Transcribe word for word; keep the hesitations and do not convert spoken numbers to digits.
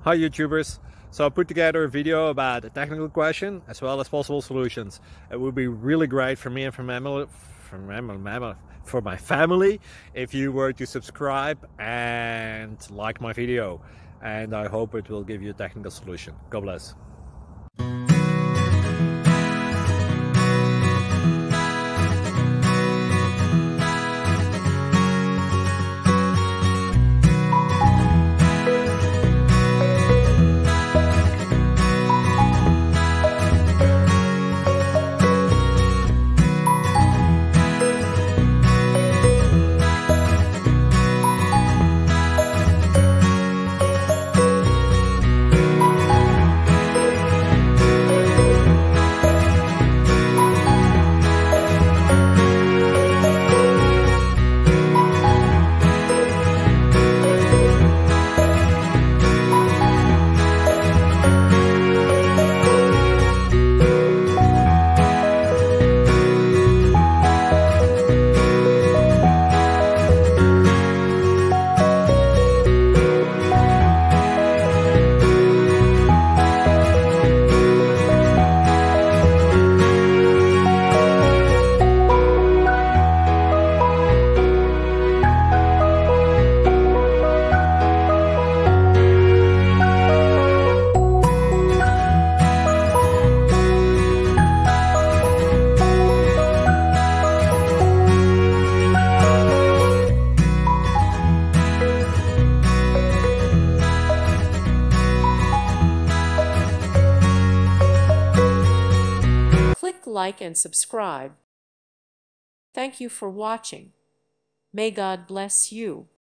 Hi YouTubers! So I put together a video about a technical question as well as possible solutions. It would be really great for me and for, mammal, for, mammal, for my family if you were to subscribe and like my video. And I hope it will give you a technical solution. God bless. Click like and subscribe. Thank you for watching. May God bless you.